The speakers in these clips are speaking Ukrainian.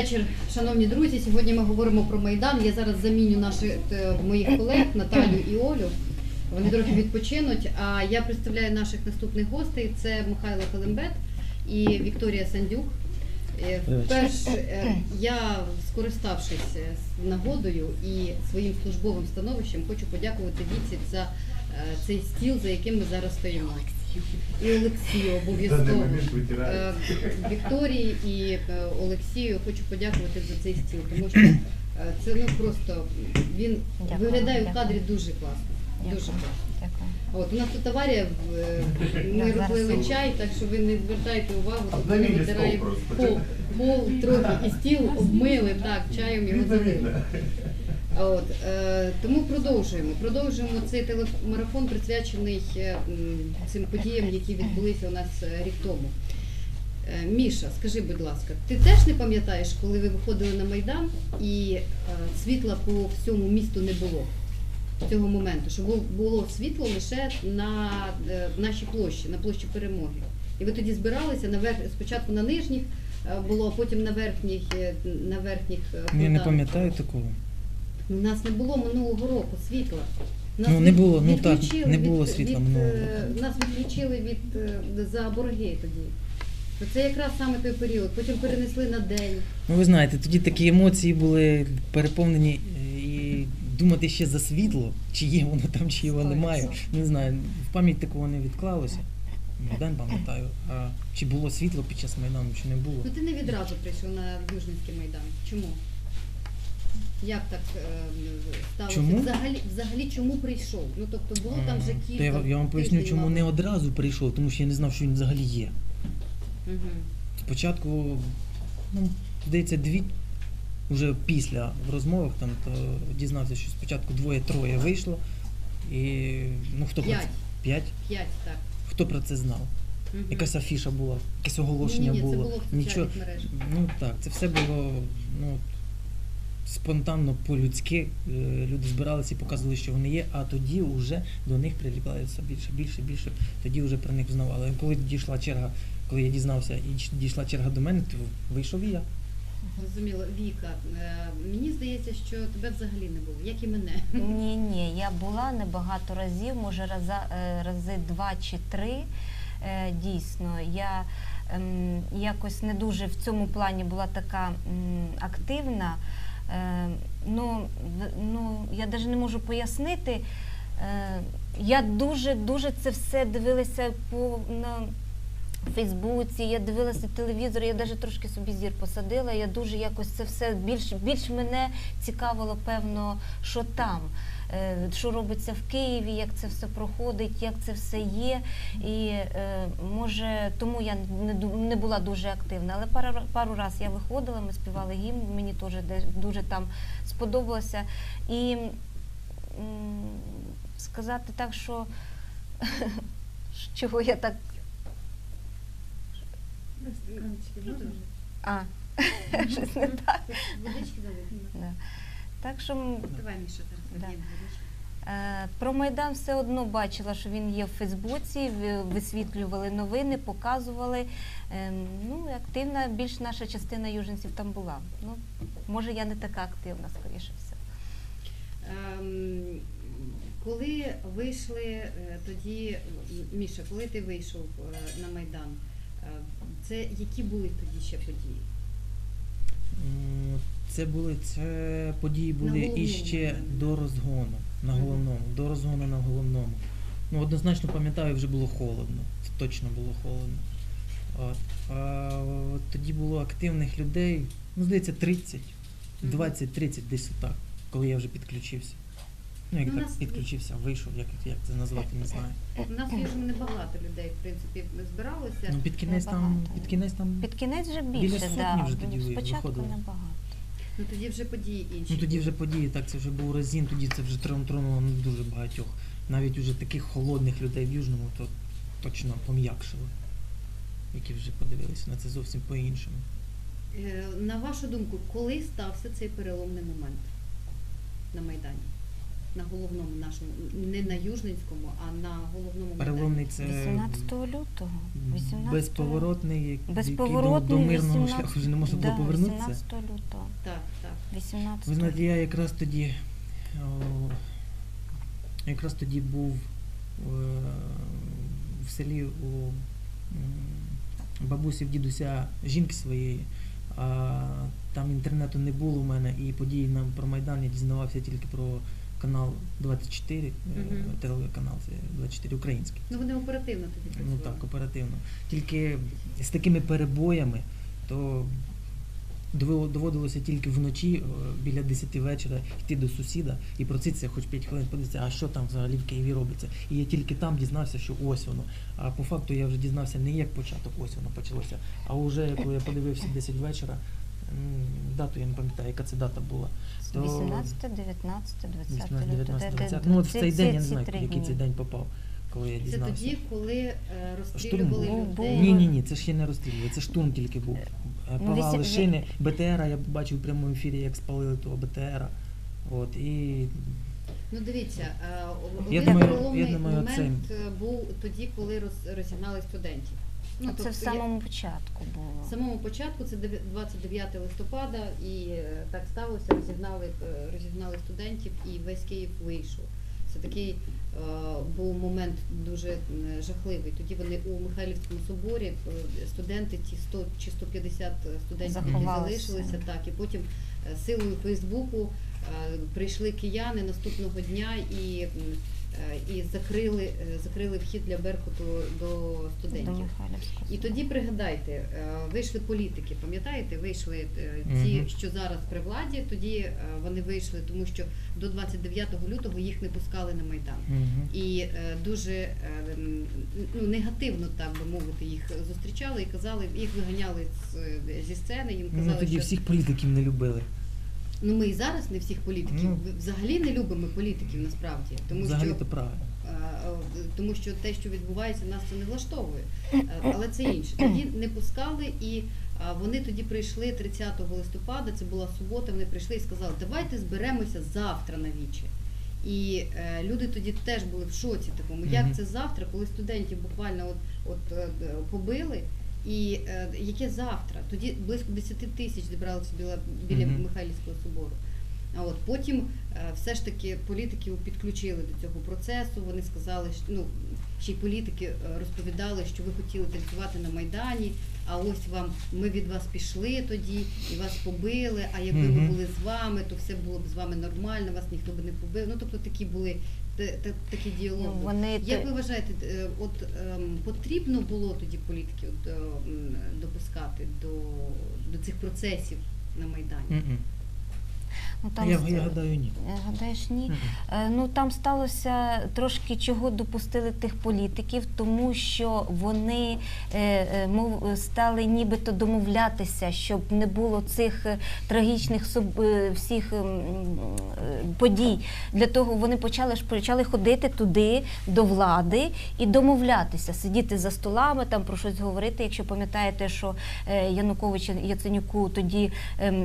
вечір, шановні друзі. Сьогодні ми говоримо про Майдан. Я зараз заміню моїх колег Наталю і Олю. Вони трохи відпочинуть. А я представляю наших наступних гостей. Це Михайло Калимбет і Вікторія Сандюк. Я, скориставшись нагодою і своїм службовим становищем, хочу подякувати Віці за цей стіл, за яким ми зараз стоїмо. І Олексію обов'язково. Вікторії і Олексію хочу подякувати за цей стіл, тому що це просто, він виглядає в кадрі дуже класно. Дуже класно. От, у нас тут аварія, ми розлили чай, так що ви не звертайте увагу, тут ми витираємо пол трохи і стіл обмили, так, чаєм його залили. От, тому продовжуємо цей телемарафон, присвячений цим подіям, які відбулися у нас рік тому. Міша, скажи, будь ласка, ти теж не пам'ятаєш, коли ви виходили на Майдан і світла по всьому місту не було цього моменту, що було світло лише на нашій площі, на площі Перемоги. І ви тоді збиралися, спочатку на нижніх було, а потім на верхніх Я не пам'ятаю такого. У нас не було минулого року світла. Не було, не було світла минулого року. Нас відключили за борги тоді. Це якраз саме той період, потім перенесли на день. Ну ви знаєте, тоді такі емоції були переповнені і думати ще за світло, чи є воно там, чи його немає. Не знаю, в пам'ять такого не відклалося. Майдан пам'ятаю, а чи було світло під час Майдану, чи не було. Ну ти не відразу прийшов на Южненський Майдан. Чому? Як так сталося? Чому? Взагалі чому прийшов? Ну тобто було там вже кілька. Я вам поясню, чому не одразу прийшов, тому що я не знав, що він взагалі є. Спочатку, здається, вже після в розмовах там то дізнався, що спочатку 2-3 вийшло, і хто про це? 5? 5, так. Хто про це знав? Якась афіша була, якесь оголошення було. Це було в соціальних мережах. Так, це все було спонтанно, по-людськи. Люди збиралися і показували, що вони є, а тоді вже до них приліпалося більше, тоді вже про них взнавали. Коли дійшла черга, коли я дізнався і дійшла черга до мене, то вийшов і я. Зрозуміло. Віка, мені здається, що тебе взагалі не було, як і мене. Ні, я була небагато разів, може рази 2 чи 3. Дійсно, я якось не дуже в цьому плані була така активна. Я навіть не можу пояснити. Я дуже це все дивилася на Фейсбуці, я дивилася телевізор, я навіть трошки собі зір посадила, я дуже якось це все, більш мене цікавило, певно, що там, що робиться в Києві, як це все проходить, як це все є, і може тому я не була дуже активна, але пару раз я виходила, ми співали гімн, мені теж дуже там сподобалося, і сказати так, що чого я так... Щось не так. Водички дали? Так що... Давай, Міша, зараз. Про Майдан все одно бачила, що він є в Фейсбуці, висвітлювали новини, показували. Активна, більш наша частина юженців там була. Може, я не така активна, скоріше все. Коли вийшли тоді, Міша, коли ти вийшов на Майдан, це які були тоді ще події? Це події були іще до розгону, до розгону на головному. Однозначно пам'ятаю, вже було холодно, це точно було холодно. Тоді було активних людей, здається, 20-30 десь отак, коли я вже підключився. Підключився, вийшов, як це назвати, не знаю. У нас є небагато людей, в принципі, збиралося. Під кінець вже біля більше, сотні вже тоді спочатку виходили. Небагато. Тоді вже події інші. Тоді вже події, так, це вже був Разін, тоді це вже тронуло дуже багатьох. Навіть уже таких холодних людей в Южному, то точно пом'якшили, які вже подивилися на це зовсім по-іншому. На вашу думку, коли стався цей переломний момент на Майдані? на головному нашому, не на Южненському, а на головному Переломний Майдані? це 18 лютого. 18 безповоротний, який Безповоротний, до мирного 18 шляху вже не можна було да, повернутися. 18 лютого. Так, так. 18 Ви знаєте, я якраз тоді був в селі у бабусі, в дідуся жінки своєї, а там інтернету не було у мене, і події про Майдан я дізнавався тільки про канал 24, телеканал 24 український. Ну вони оперативно тоді працювали. Ну так, оперативно. Тільки з такими перебоями, то доводилося тільки вночі біля 10 вечора йти до сусіда і проситися хоч 5 хвилин, подивитися, а що там взагалі в Києві робиться. І я тільки там дізнався, що ось воно. А по факту я вже дізнався не як початок, ось воно почалося, а вже коли я подивився 10 вечора, дату я не пам'ятаю, яка це дата була. 18, 19, 20 18, 19, 20. лютого. Ну от в цей день, я не ці знаю, 3 який дні. цей день попав, коли я Це дізнався. тоді, коли Штурм розстрілювали був. людей. Ні, це ще не розстрілювали, це штурм тільки був. Палали вісім- шини, БТРа, я бачив в прямому ефірі, як спалили того БТРа. От, і Ну дивіться, Я один думаю, переломний момент момент був тоді, коли розігнали студентів. Ну, це в тобто самому початку було. В самому початку, це 29 листопада, і так сталося, розігнали студентів, і весь Київ вийшов. Це такий був момент дуже жахливий. Тоді вони у Михайлівському соборі, студенти, ті 100 чи 150 студентів, які Заховалися. залишилися, так, і потім силою Фейсбуку прийшли кияни наступного дня і закрили вхід для Беркуту до До студентів. Михайлівського. І тоді пригадайте, вийшли політики, пам'ятаєте, вийшли ті, що зараз при владі, тоді вони вийшли, тому що до 29 лютого їх не пускали на Майдан. І дуже негативно, так би мовити, їх зустрічали і казали, їх виганяли зі сцени, їм казали, тоді що всіх політиків не любили. ну ми і зараз не всіх політиків, Ну. взагалі не любимо політиків насправді, тому Взагалі що то правильно. тому що те, що відбувається, нас це не влаштовує. Але це інше. Тоді не пускали, і вони тоді прийшли 30 листопада, це була субота, вони прийшли і сказали, давайте зберемося завтра на віче. І люди тоді теж були в шоці такому, як це завтра, коли студентів буквально побили, і яке завтра? Тоді близько 10 тисяч зібралося біля Михайлівського собору. А от потім все ж таки політиків підключили до цього процесу. Вони сказали, що ще й політики розповідали, що ви хотіли танцювати на Майдані, а ось вам ми від вас пішли тоді і вас побили. А якби ми були з вами, то все було б з вами нормально, вас ніхто б не побив. Ну тобто такі були такі діалоги. Як ви вважаєте, потрібно було тоді політиків допускати до цих процесів на Майдані? Ну, там Я гадаю, ні. Гадаєш, ні? Ну, там сталося трошки чого допустили тих політиків, тому що вони стали нібито домовлятися, щоб не було цих трагічних всіх подій. Для того вони почали ходити туди, до влади, і домовлятися, сидіти за столами, там про щось говорити. Якщо пам'ятаєте, що Янукович Яценюку тоді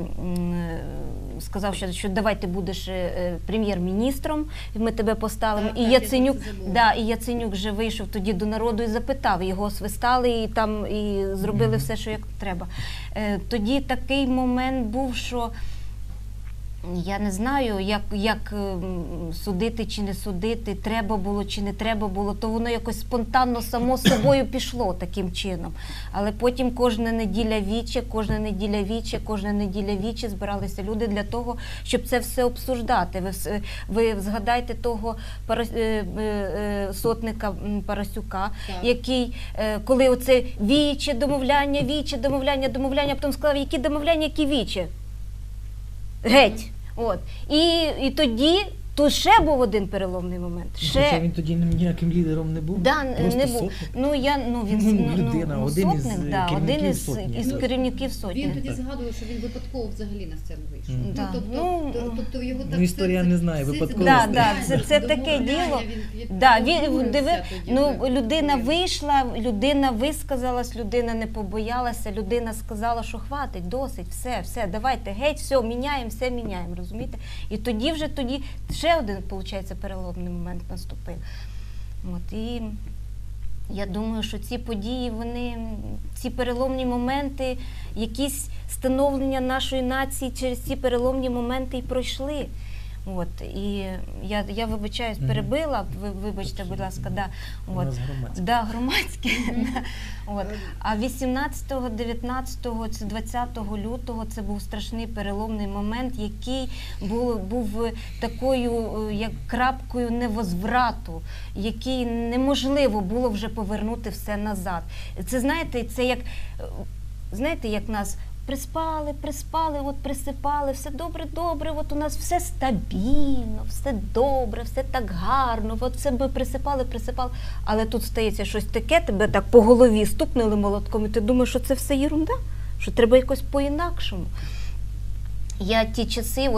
сказав, що давай ти будеш прем'єр-міністром, ми тебе поставимо. Так, і Яценюк вже вийшов тоді до народу і запитав, його свистали і зробили все, що як треба. Тоді такий момент був, що я не знаю, як судити чи не судити, треба було чи не треба було, то воно якось спонтанно само собою пішло таким чином. Але потім кожна неділя віче збиралися люди для того, щоб це все обсуждати. Ви згадайте того сотника Парасюка, який, коли оце віче, домовляння, а потім сказав, які домовляння, які віче. Геть. От. І тоді тут ще був один переломний момент. Хоча він тоді ніяким лідером не був, просто не був. сотник. Людина, один із керівників сотні. Він тоді згадував, що він випадково взагалі на сцену вийшов. Тобто його так... Історія не знає випадково. Це таке діло. Людина вийшла, людина висказалась, людина не побоялася, людина сказала, що хватить, досить, все, давайте, геть, все міняємо, розумієте? І тоді ще ще один, виходить, переломний момент наступив. От, і я думаю, що ці події, ці переломні моменти, якісь становлення нашої нації через ці переломні моменти і пройшли. От, і я вибачаюсь, перебила, вибачте, будь ласка, да. У нас громадське. Да, громадське. От. А 18-го, 19-го, 20 лютого це був страшний переломний момент, який був такою, як крапкою невозврату, який неможливо було вже повернути все назад. Це, знаєте, як нас приспали, от присипали, все добре, от у нас все стабільно, все добре, все так гарно, от все ми присипали, але тут стається щось таке, тебе так по голові стукнули молотком, і ти думаєш, що це все єрунда, що треба якось по-інакшому. Я ті часи,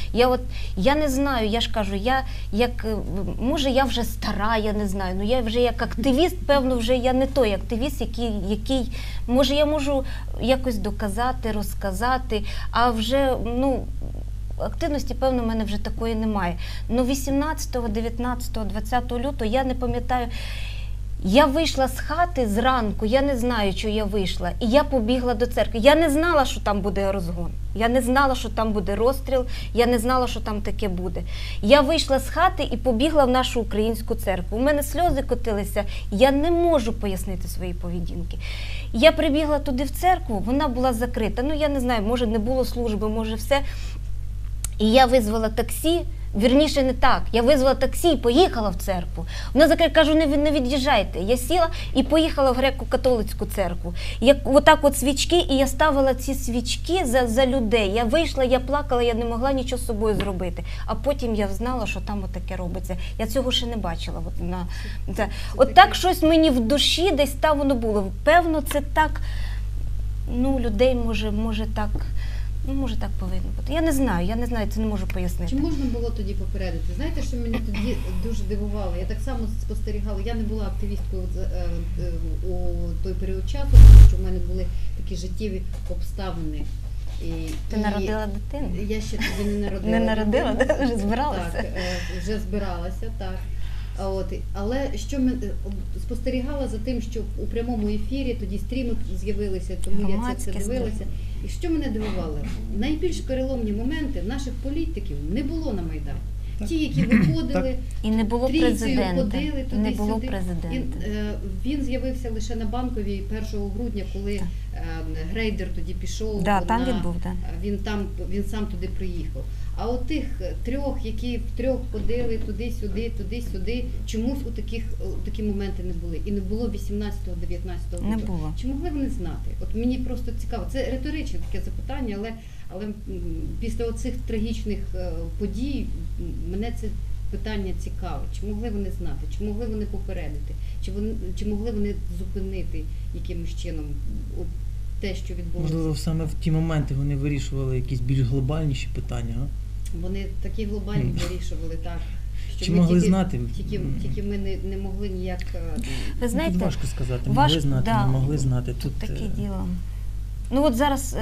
я не знаю, я ж кажу, може я вже стара, я не знаю, ну я вже як активіст, певно, вже я не той активіст, який може я можу якось доказати, розказати, а вже, активності, певно, в мене вже такої немає. Ну 18, 19, 20 лютого, я не пам'ятаю, я вийшла з хати зранку, я не знаю, що я вийшла, і я побігла до церкви. Я не знала, що там буде розгон, я не знала, що там буде розстріл, я не знала, що там таке буде. Я вийшла з хати і побігла в нашу українську церкву. У мене сльози котилися, я не можу пояснити свої поведінки. Я прибігла туди в церкву, вона була закрита, я не знаю, може не було служби, може все. І я визвала таксі, вірніше не так, я визвала таксі і поїхала в церкву. Вона закрила, кажу, не від'їжджайте. Я сіла і поїхала в греко-католицьку церкву. Отак от свічки, і я ставила ці свічки за людей. Я вийшла, я плакала, я не могла нічого з собою зробити. А потім я знала, що там отаке робиться. Я цього ще не бачила. От так щось мені в душі десь там воно було. Певно, це так, людей може так... може так повинно бути. Я не знаю, це не можу пояснити. Чи можна було тоді попередити? Знаєте, що мене тоді дуже дивувало? Я так само спостерігала, я не була активісткою у той період часу, тому що в мене були такі життєві обставини. Ти народила дитину? Я ще тоді не народила. Не народила, вже збиралася? Так, вже збиралася, так. Але що спостерігала за тим, що у прямому ефірі тоді стріми з'явилися, тому я це дивилася. І що мене дивувало? Найбільш переломні моменти наших політиків не було на Майдані. Ті, які виходили, і не було президента. Ходили туди-сюди. Не було президента. Він з'явився лише на Банковій 1 грудня, коли Грейдер тоді пішов. Там він був, так. Він сам туди приїхав. А от тих трьох, які втрьох ходили туди-сюди, чомусь у такі моменти не були. І не було 18-го, 19-го року. Не було. Чи могли вони знати? От мені просто цікаво. Це риторичне таке запитання, але після оцих трагічних подій мене це питання цікаве. Чи могли вони знати? Чи могли вони попередити? Чи могли вони зупинити якимось чином те, що відбулося? Можливо, саме в ті моменти вони вирішували якісь більш глобальніші питання, а? Вони такі глобальні вирішували, так. Чи могли знати? Тільки ми не могли ніяк... Ви знаєте, тут важко сказати, могли знати, не могли знати. Тут таке діло. От зараз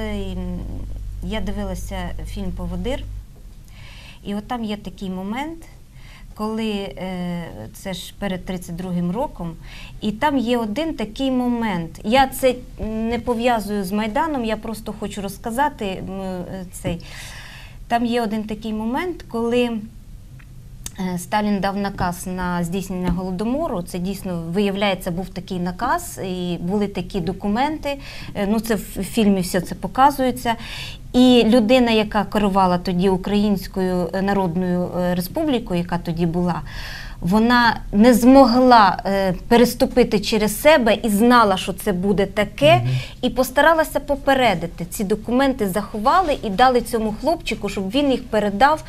я дивилася фільм «Поводир», і от там є такий момент, коли це ж перед 32-м роком, і там є один такий момент. Я це не пов'язую з Майданом, я просто хочу розказати цей. Там є один такий момент, коли Сталін дав наказ на здійснення Голодомору. Це дійсно, виявляється, був такий наказ, і були такі документи. Це в фільмі все це показується. І людина, яка керувала тоді Українською Народною Республікою, яка тоді була, вона не змогла переступити через себе і знала, що це буде таке, і постаралася попередити. Ці документи заховали і дали цьому хлопчику, щоб він їх передав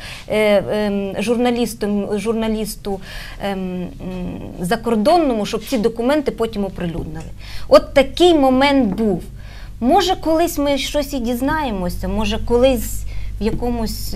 журналісту закордонному, щоб ці документи потім оприлюднили. От такий момент був. Може, колись ми щось і дізнаємося, може, колись в якомусь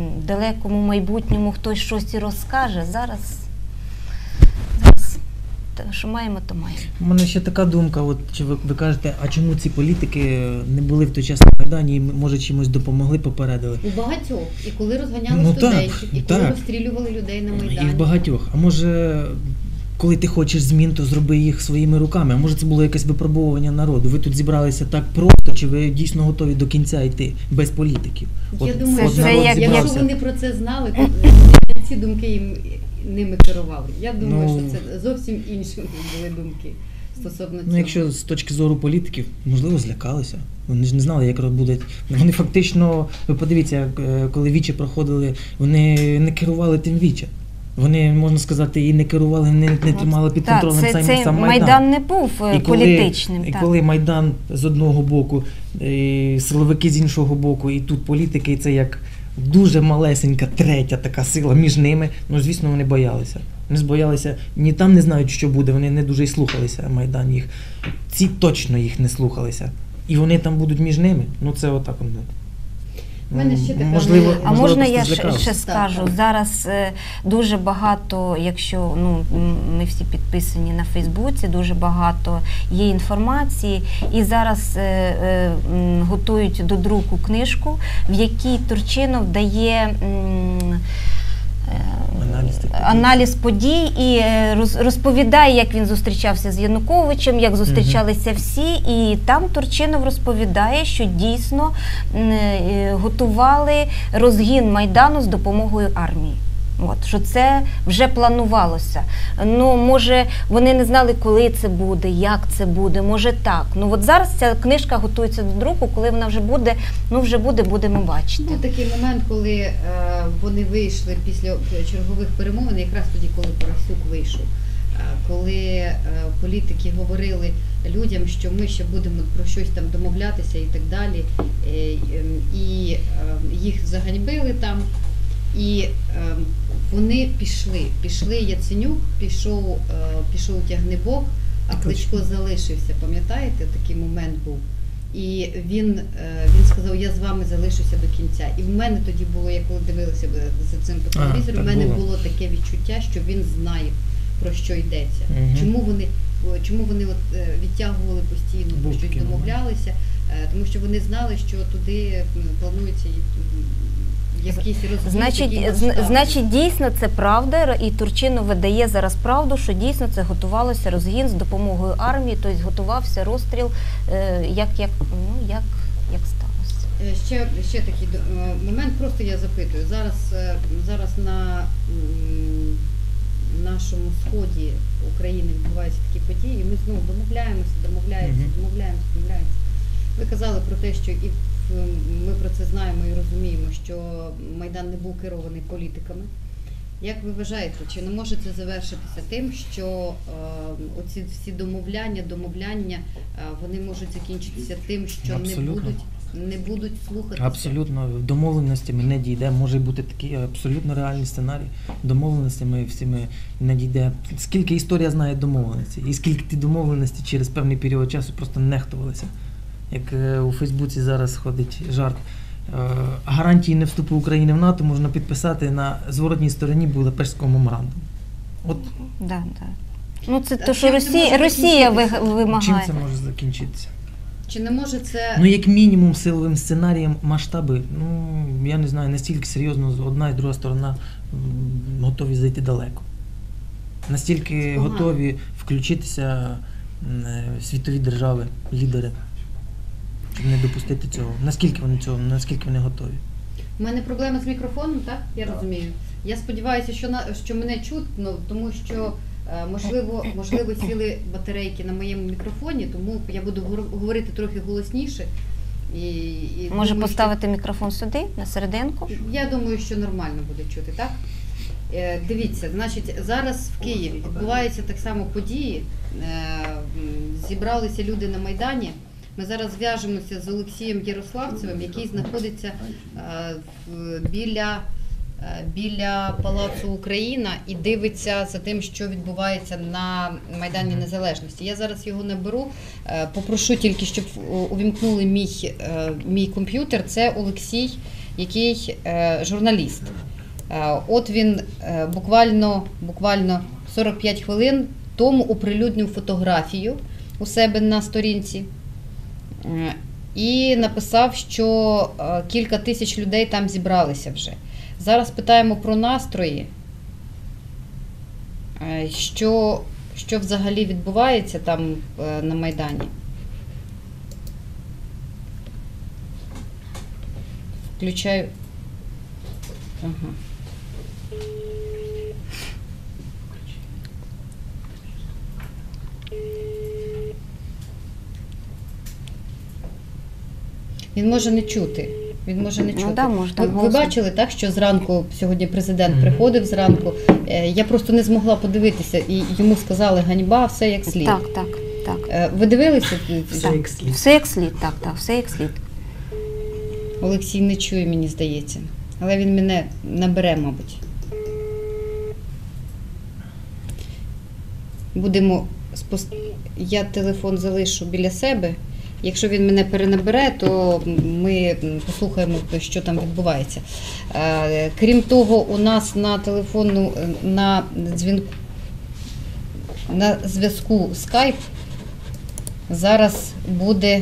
далекому майбутньому хтось щось і розкаже. Зараз що маємо, то маємо. У мене ще така думка, от чи ви кажете, а чому ці політики не були в той час на Майдані і, може, чимось допомогли, попередили? У багатьох. І коли розганяли Ну, так, студентів, і коли так. розстрілювали людей на І Майдані. в багатьох. А може, коли ти хочеш змін, то зроби їх своїми руками. А може це було якесь випробовування народу? Ви тут зібралися так просто, чи ви дійсно готові до кінця йти без політиків? Я думаю, що народ як- якщо зібрався. вони про це знали, то ці думки ними керували. Я думаю, Ну, що це зовсім інші були думки стосовно цього. Ну, якщо з точки зору політиків, можливо, злякалися. Вони ж не знали, як буде. Вони фактично, ви подивіться, коли віче проходили, вони не керували тим віче. Вони, можна сказати, і не керували, не тримали під контролем цей сам Майдан не був політичним. І так. коли Майдан з одного боку, і силовики з іншого боку, і тут політики, це як дуже малесенька третя така сила між ними, ну, звісно, вони боялися. Вони боялися, ні там не знають, що буде, вони не дуже й слухалися Майдан їх. Ці точно їх не слухалися. І вони там будуть між ними, ну це отак воно. У мене ще така Можливо, не- А можна просто я злякався. ще скажу? Так. Зараз дуже багато, якщо ми всі підписані на Фейсбуці, дуже багато є інформації, і зараз готують до друку книжку, в якій Турчинов дає аналіз подій і розповідає, як він зустрічався з Януковичем, як зустрічалися всі, і там Турчинов розповідає, що дійсно готували розгін Майдану з допомогою армії. От, що це вже планувалося. Ну, може, вони не знали, коли це буде, як це буде, може так. Ну, от зараз ця книжка готується до друку, коли вона вже буде, будемо бачити. Був такий момент, коли вони вийшли після чергових перемовин, якраз тоді, коли Парасюк вийшов, коли політики говорили людям, що ми ще будемо про щось там домовлятися і так далі, і їх заганьбили там. І вони пішли Яценюк, пішов Тягнибок, а Кличко залишився, пам'ятаєте, такий момент був. І він сказав, я з вами залишуся до кінця. І в мене тоді було, я коли дивилася за цим по телевізору, в мене було таке відчуття, що він знає, про що йдеться. Чому вони от відтягували постійно, про щось домовлялися, тому що вони знали, що туди планується якийсь розхід. Значить, дійсно це правда, і Турчинов видає зараз правду, що дійсно це готувалося розгін з допомогою армії, тобто готувався розстріл, як сталося. Ще такий момент, просто я запитую. Зараз на нашому сході України відбуваються такі події, і ми знову домовляємося. Ви казали про те, що і ми про це знаємо і розуміємо, що Майдан не був керований політиками. Як ви вважаєте, чи не може це завершитися тим, що оці всі домовляння, вони можуть закінчитися тим, що не будуть слухати? Абсолютно. Домовленостями не дійде. Може бути такий абсолютно реальний сценарій. Домовленостями всіми не дійде. Скільки історія знає домовленості, і скільки ті домовленості через певний період часу просто нехтувалися. Як у Фейсбуці зараз ходить жарт. Гарантії не вступу України в НАТО можна підписати на зворотній стороні Будапештського меморандуму. От. Да. Ну це те, що Росія вимагає. Чим це може закінчитися? Чи не може це... Ну, як мінімум, силовим сценарієм масштаби, я не знаю, настільки серйозно одна і друга сторона готові зайти далеко. Настільки готові включитися світові держави, лідери, щоб не допустити цього. Наскільки вони готові? У мене проблеми з мікрофоном, так? Я розумію. Я сподіваюся, що мене чутно, тому що можливо сіли батарейки на моєму мікрофоні, тому я буду говорити трохи голосніше. Може думаю, поставити мікрофон сюди, на серединку? Я думаю, що нормально буде чути, так? Дивіться, значить, зараз в Києві відбуваються так само події. Зібралися люди на Майдані. Ми зараз зв'яжемося з Олексієм Ярославцевим, який знаходиться біля Палацу Україна і дивиться за тим, що відбувається на Майдані Незалежності. Я зараз його наберу, попрошу тільки, щоб увімкнули мій комп'ютер. Це Олексій, який журналіст. От він буквально 45 хвилин тому оприлюднив фотографію у себе на сторінці і написав, що кілька тисяч людей там зібралися вже. Зараз питаємо про настрої, що взагалі відбувається там на Майдані. Включаю. Ага. Він може не чути. Він може не чути. Ну, да, може, ви бачили, так, що зранку, сьогодні президент приходив зранку, я просто не змогла подивитися, і йому сказали ганьба, все як слід. Так. Ви дивилися? Все як слід. Все як слід, так, все як слід. Олексій не чує, мені здається. Але він мене набере, мабуть. Я телефон залишу біля себе. Якщо він мене перенабере, то ми послухаємо, що там відбувається. Крім того, у нас на телефону, на зв'язку Skype зараз буде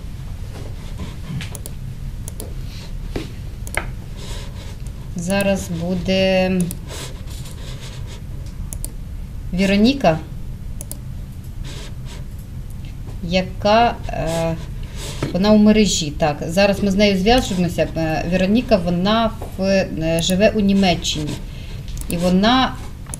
Вероніка, яка вона у мережі. Так, зараз ми з нею зв'яжемося. Вероніка, вона живе у Німеччині. І вона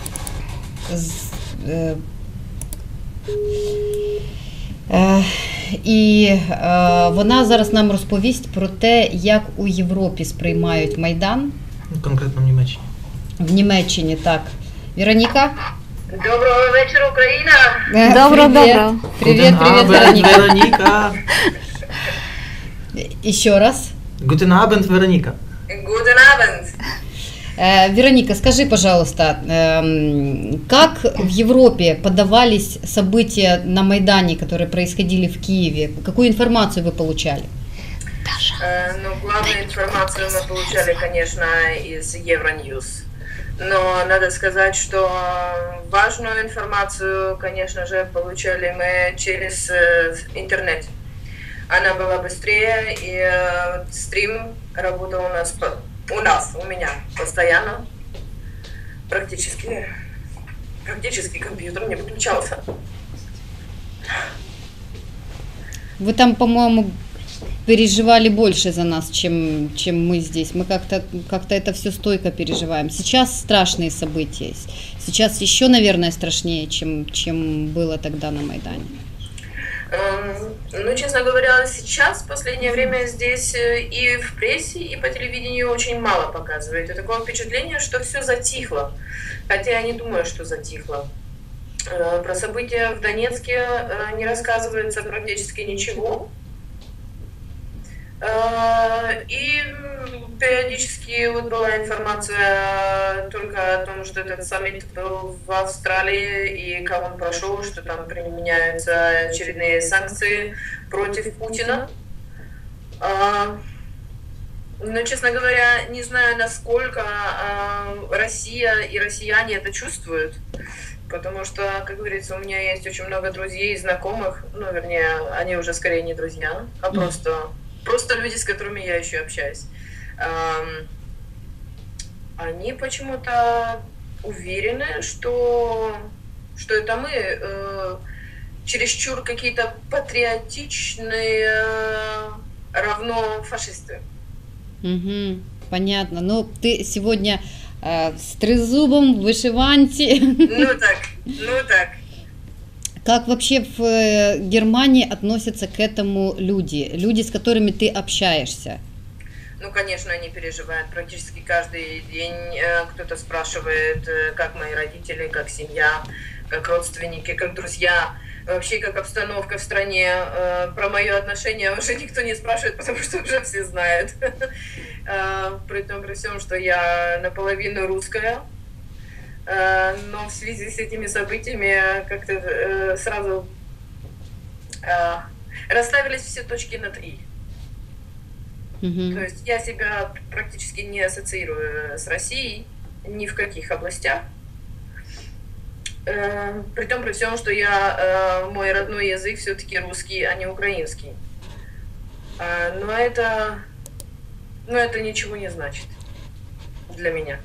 вона зараз нам розповість про те, як у Європі сприймають Майдан. Конкретно в Німеччині. В Німеччині, так. Вероніка? Доброго вечора, Україна! Доброго. Привет, Вероніка. Вероніка. Еще раз. Guten Abend, Вероніка. Guten Abend! Вероника, скажи, пожалуйста, как в Европе подавались события на Майдане, которые происходили в Киеве? Какую информацию вы получали? Главную информацию мы получали, конечно, из Euronews. Но надо сказать, что важную информацию, конечно же, получали мы через интернет. Она была быстрее, и стрим работал у меня постоянно. Практически компьютер не выключался. Вы там, по-моему, переживали больше за нас, чем мы здесь. Мы как-то это все стойко переживаем. Сейчас страшные события. Сейчас еще, наверное, страшнее, чем было тогда на Майдане. Честно говоря, сейчас, в последнее время, здесь и в прессе, и по телевидению очень мало показывают. И такое впечатление, что все затихло. Хотя я не думаю, что затихло. Про события в Донецке не рассказывается практически ничего. И периодически была информация только о том, что этот саммит был в Австралии и как он прошел, что там применяются очередные санкции против Путина. Но, честно говоря, не знаю, насколько Россия и россияне это чувствуют. Потому что, как говорится, у меня есть очень много друзей и знакомых, вернее, они уже скорее не друзья, а просто люди, с которыми я еще общаюсь. Они почему-то уверены, что это мы чересчур какие-то патриотичные, равно фашисты. Угу, понятно. Ну, ты сегодня с трезубом в вышиванте. Ну так. Как вообще в Германии относятся к этому люди, с которыми ты общаешься? Конечно, они переживают практически каждый день. Кто-то спрашивает, как мои родители, как семья, как родственники, как друзья, вообще как обстановка в стране. Про мое отношение уже никто не спрашивает, потому что уже все знают. При всем, что я наполовину русская. Но в связи с этими событиями как-то сразу расставились все точки над «и». То есть я себя практически не ассоциирую с Россией ни в каких областях. при всем, что мой родной язык все-таки русский, а не украинский. Но это ничего не значит для меня.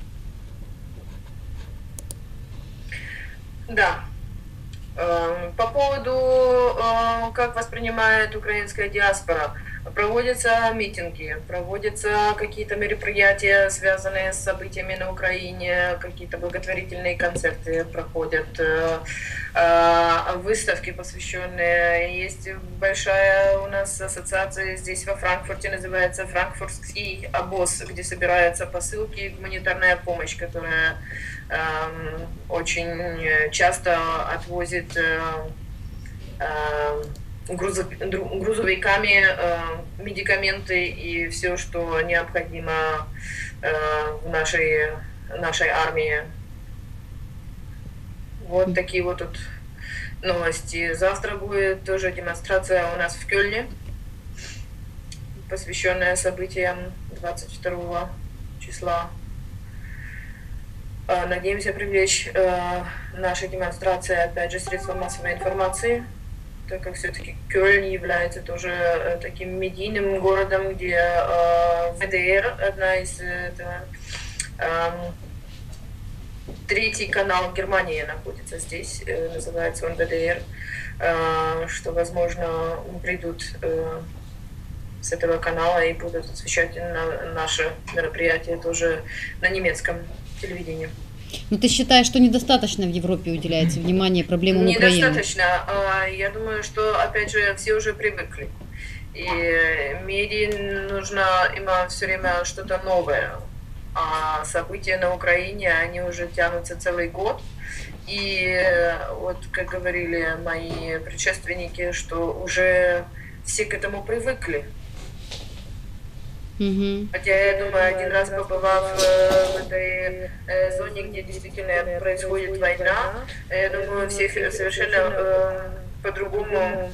Да. По поводу, как воспринимает украинская диаспора, проводятся митинги, проводятся какие-то мероприятия, связанные с событиями на Украине, какие-то благотворительные концерты проходят, выставки посвященные. Есть большая у нас ассоциация здесь во Франкфурте, называется «Франкфуртский обоз», где собираются посылки, гуманитарная помощь, которая очень часто отвозит грузовиками медикаменты и все, что необходимо в нашей армии. Вот такие вот тут новости. Завтра будет тоже демонстрация у нас в Кёльне, посвященная событиям 22 числа. Надеемся привлечь наши демонстрации, опять же, средства массовой информации, так как все-таки Кёльн является тоже таким медийным городом, где ВДР, одна из третий канал Германии находится здесь, называется он ВДР, что, возможно, придут с этого канала и будут освещать наше мероприятие тоже на немецком телевидении. Но ты считаешь, что недостаточно в Европе уделяется внимание проблемам Украины? Недостаточно. Я думаю, что, опять же, все уже привыкли. И медиа нужно им все время что-то новое. А события на Украине, они уже тянутся целый год. И вот, как говорили мои предшественники, что уже все к этому привыкли. Хотя я думаю, один раз побывав в этой зоне, где действительно происходит война, я думаю, всех совершенно по-другому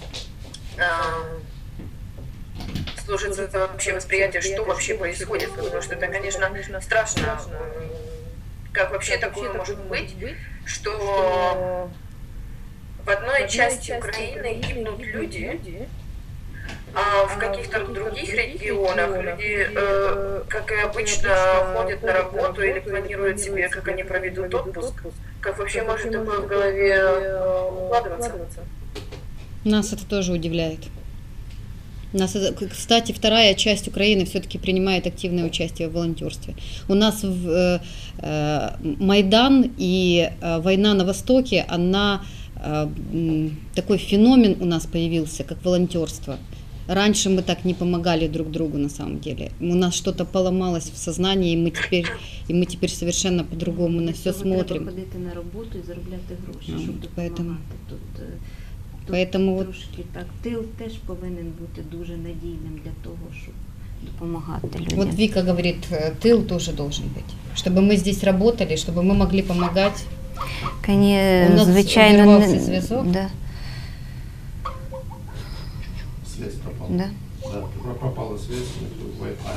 сложится это вообще восприятие, что вообще происходит, потому что это, конечно, страшно. Как вообще такое может быть, что в одной части Украины гибнут люди, а в каких-то других регионах люди, как и обычно, ходят на работу или планируют себе, как они проведут отпуск. Как вообще может такое в голове укладываться? Нас это тоже удивляет. Кстати, вторая часть Украины все-таки принимает активное участие в волонтерстве. У нас Майдан и война на Востоке, такой феномен у нас появился, как волонтерство. Раньше мы так не помогали друг другу на самом деле. У нас что-то поломалось в сознании, и мы теперь совершенно по-другому на все смотрим. Треба ходити на роботу і заробляти гроші, щоб допомагати. Поэтому трошки так, тил теж повинен бути дуже надійним для того, щоб допомагати людям. Вот Вика говорит, тыл тоже должен быть, чтобы мы здесь работали, чтобы мы могли помогать. У нас Звичайно, зв'язок. Да. Связь пропала. Да. Да, пропала связь, Wi-Fi.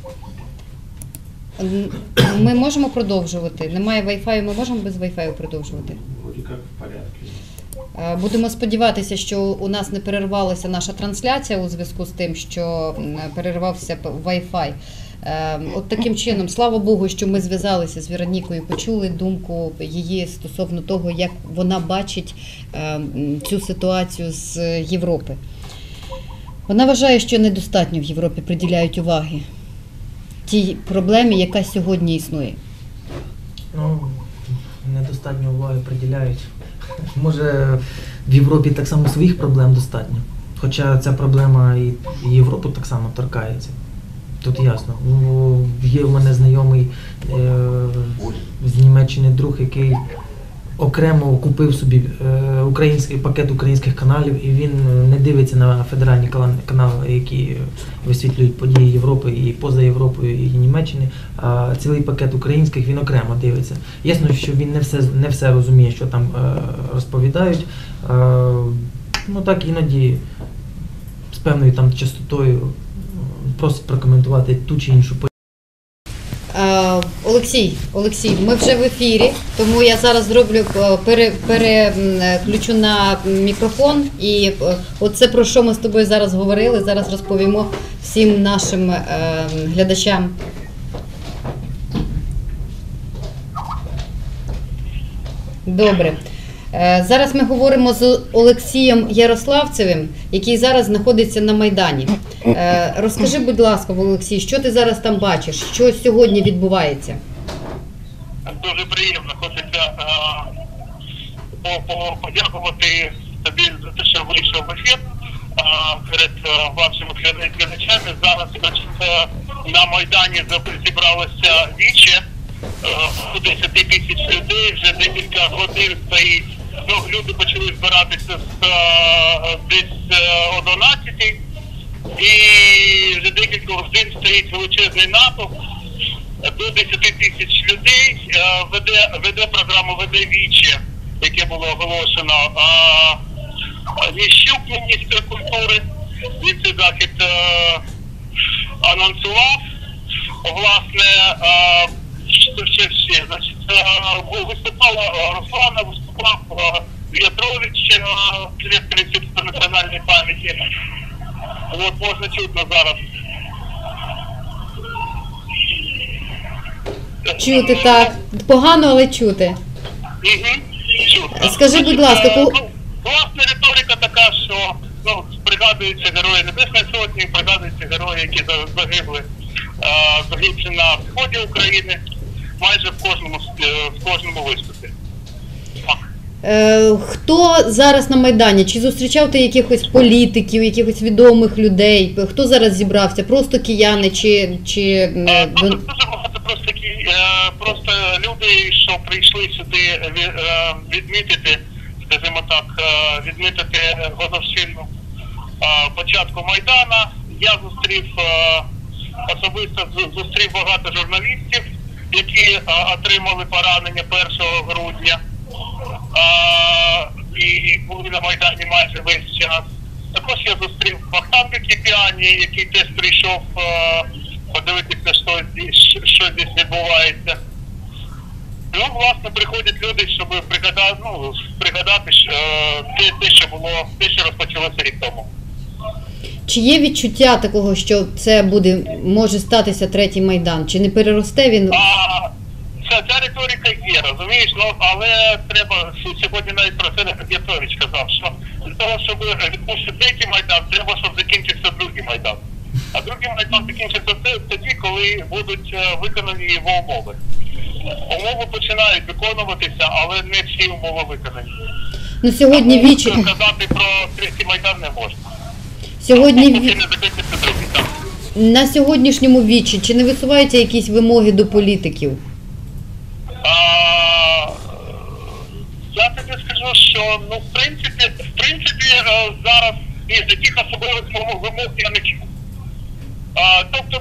Ми можемо продовжувати. Немає Wi-Fi, ми можемо без Wi-Fi продовжувати. Вроде как в порядке. Будемо сподіватися, що у нас не перервалася наша трансляція у зв'язку з тим, що перервався Wi-Fi. От таким чином, слава Богу, що ми зв'язалися з Веронікою, почули думку її стосовно того, як вона бачить цю ситуацію з Європи. Вона вважає, що недостатньо в Європі приділяють уваги тій проблемі, яка сьогодні існує. Ну, недостатньо уваги приділяють. Може, в Європі так само своїх проблем достатньо. Хоча ця проблема і Європу так само торкається. Тут ясно. Ну, є в мене знайомий з Німеччини друг, який окремо купив собі пакет українських каналів, і він не дивиться на федеральні канали, які висвітлюють події Європи і поза Європою, і Німеччини, а цілий пакет українських він окремо дивиться. Ясно, що він не все розуміє, що там розповідають. Ну так іноді з певною там частотою просить прокоментувати ту чи іншу подію. Олексій, ми вже в ефірі, тому я зараз зроблю переключу на мікрофон, і оце про що ми з тобою зараз говорили, зараз розповімо всім нашим глядачам. Добре. Зараз ми говоримо з Олексієм Ярославцевим, який зараз знаходиться на Майдані. Розкажи, будь ласка, Олексій, що ти зараз там бачиш? Що сьогодні відбувається? Дуже приємно. Хочеться подякувати тобі за те, що вийшов в ефір перед вашими глядачами. Зараз, значить, на Майдані зібралося віче. 10 тисяч людей, вже декілька годин стоїть. Ну, люди почали збиратися десь 11, і вже декілька годин стоїть величезний натовп. До 10 тисяч людей веде програму, веде віче, яке було оголошено. Ніщук, міністр культури, він цей захід анонсував. Власне, що ще? Значить, виступала Руслана, виступав В'ятрович, директор Інституту національної пам'яті. От, можна чутно зараз. Чути, так. Погано, але чути. Чутно. Скажи, будь ласка, власне, риторика така, що пригадуються герої Небесної Сотні, пригадуються герої, які загибли на сході України, майже в кожному виступі. Хто зараз на Майдані? Чи зустрічав ти якихось політиків, якихось відомих людей? Хто зараз зібрався? Просто кияни чи... Дуже багато просто люди, що прийшли сюди відмітити, скажімо так, відмітити годовщину початку Майдана. Я особисто зустрів багато журналістів, які отримали поранення 1 грудня і були на Майдані майже весь час. Також я зустрів Вахтанга Кіпіані, який теж прийшов подивитися, що здесь відбувається. Ну, власне, приходять люди, щоб пригадати те, що розпочалося рік тому. Чи є відчуття такого, що це може статися третій Майдан? Чи не переросте він? Ця риторика є, розумієш, але треба, сьогодні навіть про це В'ятрович казав, що для того, щоб відбувся третій Майдан, треба, щоб закінчився другий Майдан. А другий Майдан закінчиться тоді, коли будуть виконані його умови. Умови починають виконуватися, але не всі умови виконані. Ну, сьогодні вічі... Казати про третій Майдан не можна. На сьогоднішньому вічі чи не висуваються якісь вимоги до політиків? Я тобі скажу, що в принципі зараз із таких особливих вимог я не чув. Тобто,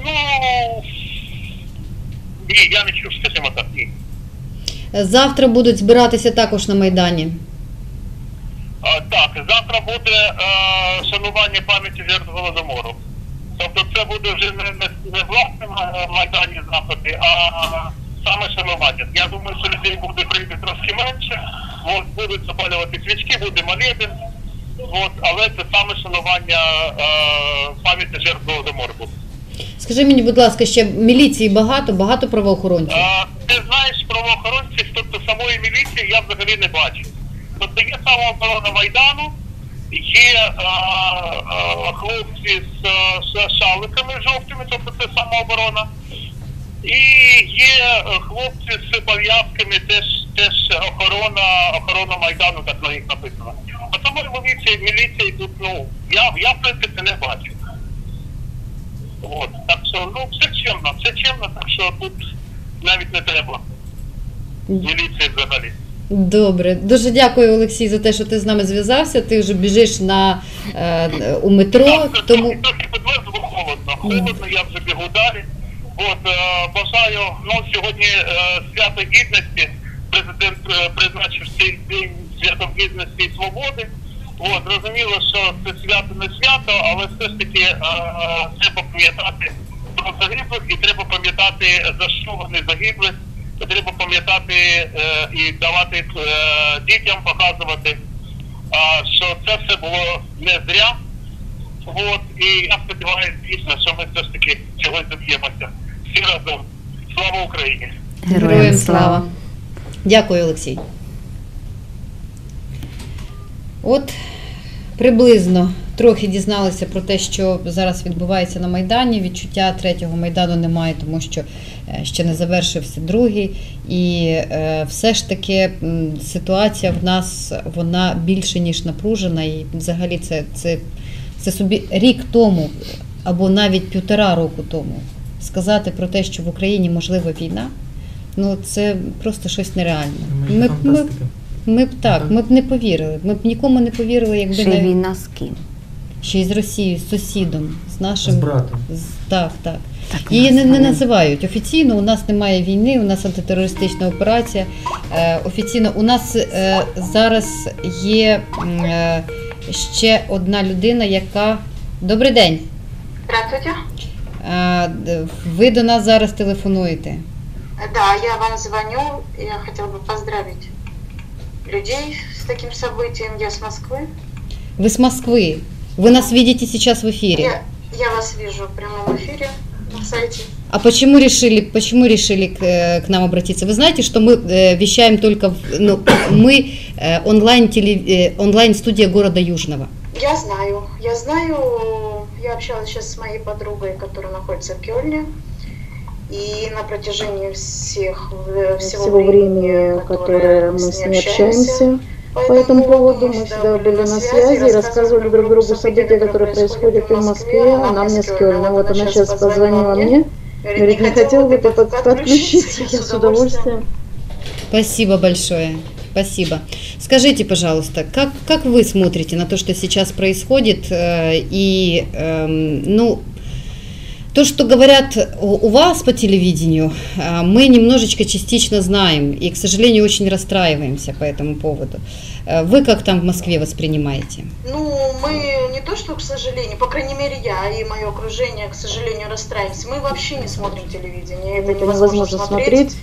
ні, я не чув, скажімо так, ні. Завтра будуть збиратися також на Майдані. Так, завтра буде шанування пам'яті жертв Голодомору. Тобто це буде вже не власне Майдані заходи, а саме шанування. Я думаю, що людей прийде трошки менше, будуть запалювати свічки, буде молебен, але це саме шанування пам'яті жертв Голодомору буде. Скажи мені, будь ласка, ще міліції багато правоохоронців? Ти знаєш, правоохоронців, тобто самої міліції я взагалі не бачу. Тобто є самооборона Майдану, є хлопці з шаликами жовтими, тобто це самооборона, і є хлопці з пов'язками, теж охорона Майдану, так на них написано. А самої міліції тут, я в принципі не бачу. Так що, все чемно, так що тут навіть не треба міліції взагалі. Добре. Дуже дякую, Олексій, за те, що ти з нами зв'язався. Ти вже біжиш у метро. Трохи підвезло, холодно, я вже бігу далі. Бажаю, сьогодні свято гідності, президент призначив цей день святом гідності і свободи. Зрозуміло, що це свято не свято, але все ж таки треба пам'ятати про загиблих і треба пам'ятати, за що вони загибли. Потрібно пам'ятати і давати дітям показувати, що це все було не зря. От, і я сподіваюся, дійсно, що ми все ж таки чогось доб'ємося. Всі разом. Слава Україні! Героям слава! Дякую, Олексій. От приблизно трохи дізналися про те, що зараз відбувається на Майдані. Відчуття третього Майдану немає, тому що ще не завершився другий. І все ж таки ситуація в нас, вона більше ніж напружена. І взагалі це собі рік тому, або навіть 1,5 року тому, сказати про те, що в Україні можлива війна, ну це просто щось нереальне. Ми б не повірили. Ми б нікому не повірили, якби Ще війна з ким? Ще й з Росією, з сусідом, з нашим... З братом. Так. Її не називають. Офіційно у нас немає війни, у нас антитерористична операція. Офіційно у нас зараз є ще одна людина, яка... Добрий день. Здравствуйте. Ви до нас зараз телефонуєте. Да, я вам звоню. Я хотела бы поздравить людей с таким событием. Я с Москвы. Вы с Москвы. Вы нас видите сейчас в эфире. Я вас вижу в прямом эфире на сайте. А почему решили к нам обратиться? Вы знаете, что мы вещаем только... мы онлайн-студия города Южного. Я знаю. Я общалась сейчас с моей подругой, которая находится в Кёльне. И на протяжении всего времени, которое мы с ней общаемся, по этому поводу мы всегда были на связи и рассказывали друг другу события, которые происходят и в Москве, она мне с Кёльна. Вот она сейчас позвонила мне, говорит, не хотела бы ты подключиться, я с удовольствием. Спасибо большое. Спасибо. Скажите, пожалуйста, как вы смотрите на то, что сейчас происходит, и, то, что говорят у вас по телевидению, мы немножечко частично знаем и, к сожалению, очень расстраиваемся по этому поводу. Вы как там в Москве воспринимаете? Мы не то, что, к сожалению, по крайней мере, я и мое окружение, к сожалению, расстраиваемся. Мы вообще не смотрим телевидение, это невозможно смотреть.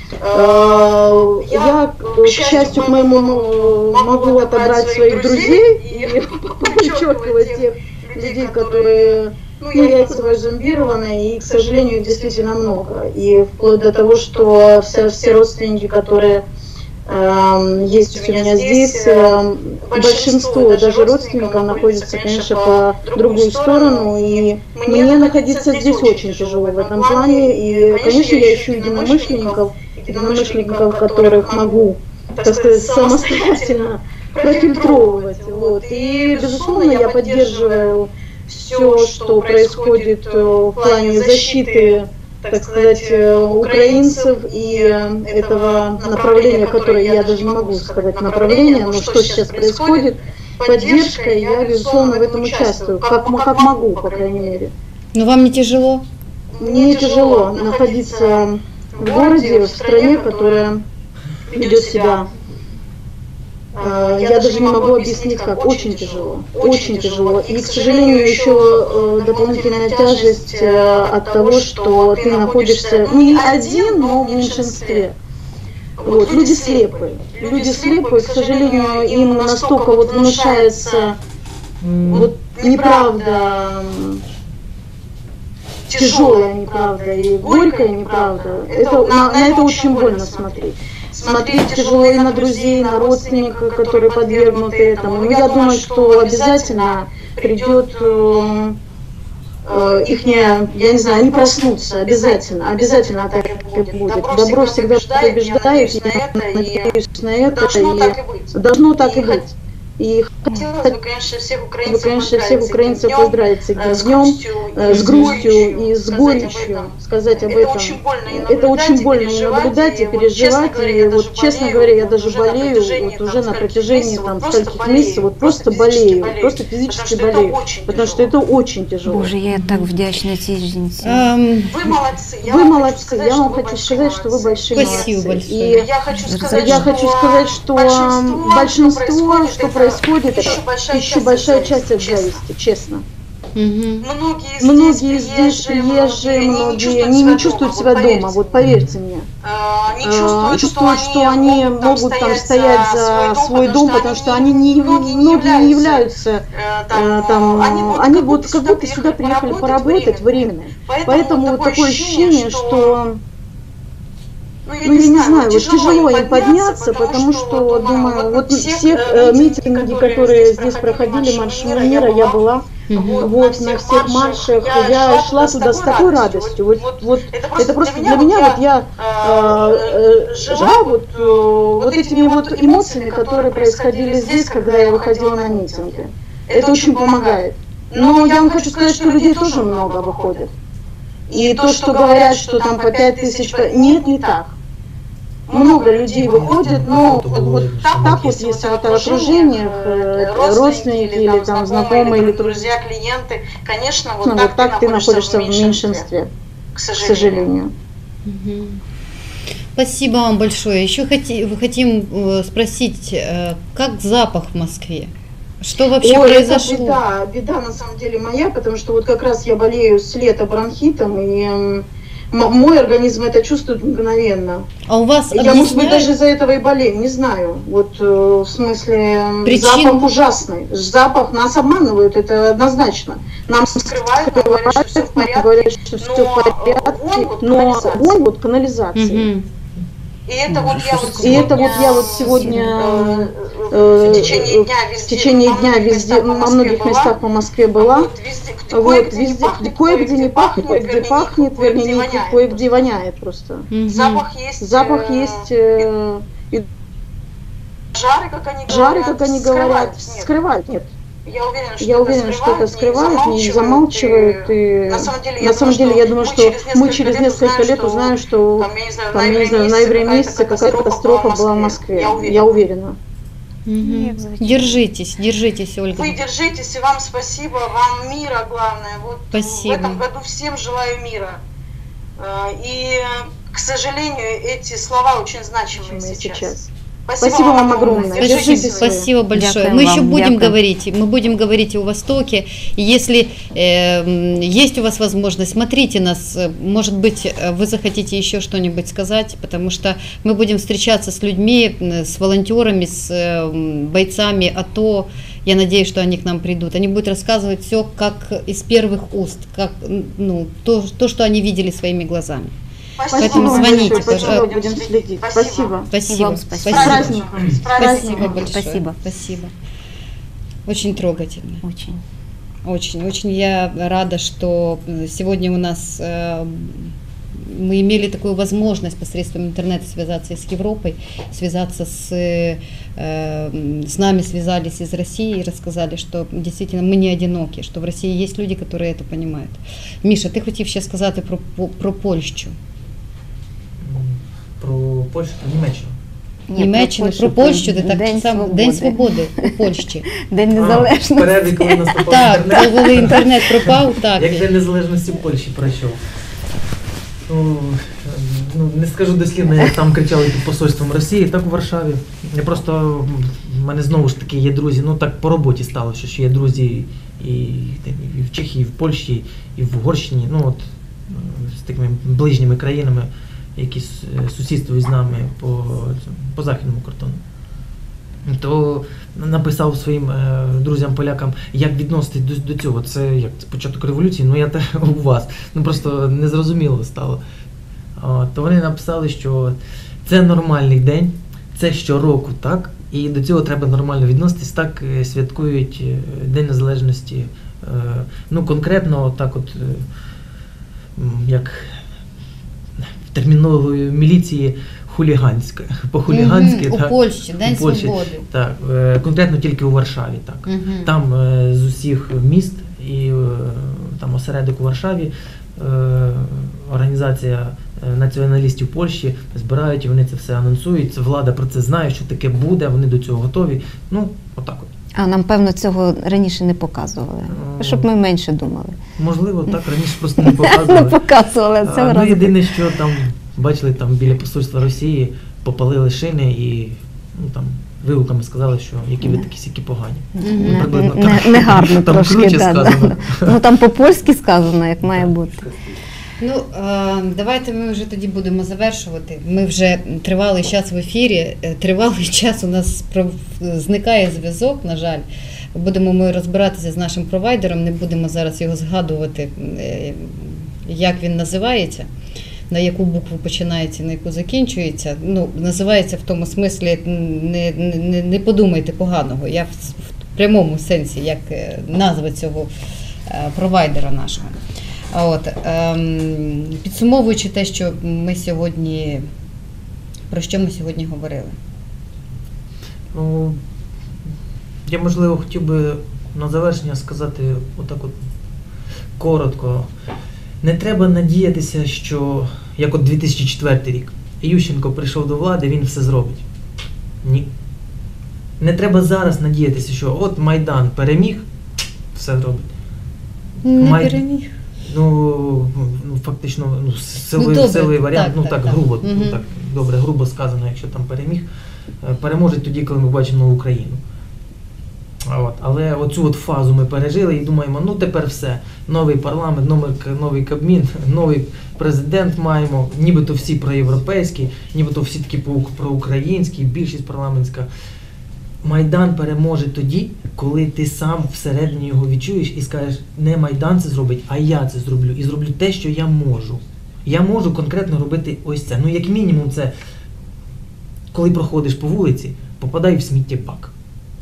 Я, к счастью, к моему, могу отобрать своих друзей и подчеркивать тех людей, которые... я этого зомбирована, и, к сожалению, их действительно много. И вплоть до того, что все родственники, которые есть у меня здесь, большинство даже родственников находятся, конечно, по другую сторону, и мне находиться здесь очень тяжело в этом плане. И, конечно, я ищу единомышленников, которых могу, так сказать, самостоятельно профильтровывать. Вот. И, безусловно, я поддерживаю все, что происходит в плане защиты, так сказать, украинцев и этого направления, которое я даже не могу сказать направление, но что сейчас происходит, поддержка, я, безусловно, в этом участвую, как могу, по крайней мере. Но вам не тяжело? Мне тяжело находиться в городе, в стране, которая ведет себя... Я даже не могу объяснить, как. Очень тяжело. Очень тяжело. И, к сожалению, еще дополнительная тяжесть от того, что ты находишься не один, но в меньшинстве. Вот. Люди слепые. Люди слепые, к сожалению, им настолько вот внушается вот неправда, тяжелая неправда и горькая неправда. На это очень больно смотреть. Смотреть тяжело и на друзей, на родственников, которые подвергнуты этому. Но я думаю, что обязательно придет ихняя, я не знаю, они проснутся, обязательно так и будет. Добро всегда побеждает, и я надеюсь на это, и должно так и быть. И хотелось бы, конечно, всех украинцев поздравить с днем, с грустью и с горечью, сказать об этом. Это очень больно и наблюдать, и переживать. И вот, честно говоря, я даже болею вот уже на протяжении там скольких месяцев, вот просто болею, просто физически болею, потому что это очень тяжело. Боже, я так вдячна цій жінці. Вы молодцы. Я вам хочу сказать, что вы большие Спасибо молодцы. большое. И я хочу сказать, что большинство, что происходит, это еще большая часть от зависти, честно. Многие здесь приезжие, многие не чувствуют себя дома, вот поверьте мне. Чувствуют, что они могут там стоять за свой дом, потому что они многие не являются там, они вот как будто сюда приехали поработать временно. Поэтому такое ощущение, что, я не знаю, вот тяжело им подняться, потому что, думаю, вот все митинги, которые здесь проходили, марш мира, я была. Вот на всех маршах я шла туда с такой радостью. Вот это просто для меня, вот я жила вот этими вот эмоциями, которые происходили здесь, когда я выходила на митинги. Это очень помогает. Но я вам хочу сказать, что людей тоже много выходит. И то, что говорят, что там по 5000, нет, не так. Много людей выходит, но вот так вот, если это окружение, родственники или там знакомые, или друзья, клиенты, конечно, вот так ты находишься в меньшинстве, к сожалению. Спасибо вам большое. Еще хотим спросить, как запах в Москве? Что вообще произошло? Это беда на самом деле моя, потому что вот как раз я болею с лета бронхитом, и мой организм это чувствует мгновенно. А у вас я, может быть, даже из-за этого и болею, не знаю. Вот в смысле, запах ужасный. Запах нас обманывают, это однозначно. Нам скрывают, говорят, что все в порядке, но вонь вот канализации. И это вот я вот сегодня в течение дня везде, на многих местах по Москве была. Вот везде, кое-где не пахнет, кое-где пахнет, вернее, кое-где воняет просто. Запах есть. И жары, как они говорят, скрывают, нет. Я уверена, что это скрывают, не замалчивают. И на самом деле, я думаю, что мы через несколько лет узнаем, что там, я не знаю, в ноябре месяце какая-то катастрофа была в Москве. Я уверена. Держитесь, Ольга. Вы держитесь, и вам спасибо, вам мира главное. Вот спасибо. В этом году всем желаю мира. И, к сожалению, эти слова очень значимые сейчас. Спасибо вам огромное. Спасибо большое. Дякую мы еще будем говорить. Мы будем говорить о Востоке. И если есть у вас возможность, смотрите нас. Может быть, вы захотите еще что-нибудь сказать, потому что мы будем встречаться с людьми, с волонтерами, с бойцами АТО. Я надеюсь, что они к нам придут. Они будут рассказывать все как из первых уст, как, то, что они видели своими глазами. Поэтому звоните, пожалуйста. Будем следить. Спасибо. Спасибо. С праздником. Спасибо большое. Спасибо. Очень трогательно. Очень я рада, что сегодня у нас мы имели такую возможность посредством интернета связаться с Европой, связаться с нами связались из России и рассказали, что действительно мы не одиноки, что в России есть люди, которые это понимают. Міша, ти хотів ще сказати про Польщу. Про Польщу, про Німеччину. Німеччину, про Польщу, де так само День Свободи у Польщі. День Незалежності. Перерві, коли наступав інтернет. Так, коли інтернет пропав, так. Як День Незалежності в Польщі пройшов. Не скажу дослівно, як там кричали під посольством Росії, так у Варшаві. Я просто, в мене знову ж таки є друзі, так по роботі сталося, що є друзі і в Чехії, і в Польщі, і в Угорщині, з такими ближніми країнами, які сусідствують з нами по західному кордону. То написав своїм друзям-полякам, як відноситись до цього. Це як початок революції, я у вас. Просто незрозуміло стало. То вони написали, що це нормальний день, це щороку, так, і до цього треба нормально відноситись, так святкують День Незалежності. Конкретно так як в термінології міліції, хуліганське, по-хуліганськи. У Польщі, День Свободи. Так, конкретно тільки у Варшаві. Так. Там з усіх міст і там осередок у Варшаві, організація націоналістів Польщі збирають, і вони це все анонсують, влада про це знає, що таке буде, вони до цього готові. Отак от. А нам, певно, цього раніше не показували, щоб ми менше думали. Можливо, так, раніше просто не показували. Не показували, цього разу. Єдине, що там, бачили, там біля посольства Росії попалили шини і там вигуками сказали, що які ви такі сякі погані. Приблизно Негарно там трошки. круче да, сказано. да. Ну там по-польськи сказано, як має бути. Ну, давайте ми вже тоді будемо завершувати. Ми вже тривалий час в ефірі, тривалий час у нас зникає зв'язок, на жаль. Будемо ми розбиратися з нашим провайдером, не будемо зараз його згадувати, як він називається, на яку букву починається, на яку закінчується. Ну, називається в тому смислі, не подумайте поганого, я в прямому сенсі, як назва цього провайдера нашого. От, підсумовуючи те, що ми сьогодні, про що ми сьогодні говорили? Ну, я, можливо, хотів би на завершення сказати отак от коротко. Не треба надіятися, що, як от 2004 рік, Ющенко прийшов до влади, він все зробить. Ні. Не треба зараз надіятися, що от Майдан переміг, все зробить. Не переміг. Ну, фактично, силовий варіант, так, грубо, так, добре, грубо сказано, якщо там переміг, переможе тоді, коли ми бачимо нову Україну. От, але оцю от фазу ми пережили і думаємо, ну тепер все, новий парламент, новий Кабмін, новий президент маємо, нібито всі проєвропейські, нібито всі такі проукраїнські, більшість парламентська. Майдан переможе тоді, коли ти сам всередині його відчуєш і скажеш, не Майдан це зробить, а я це зроблю. І зроблю те, що я можу. Я можу конкретно робити ось це. Ну, як мінімум, це, коли проходиш по вулиці, попадай в сміттєбак.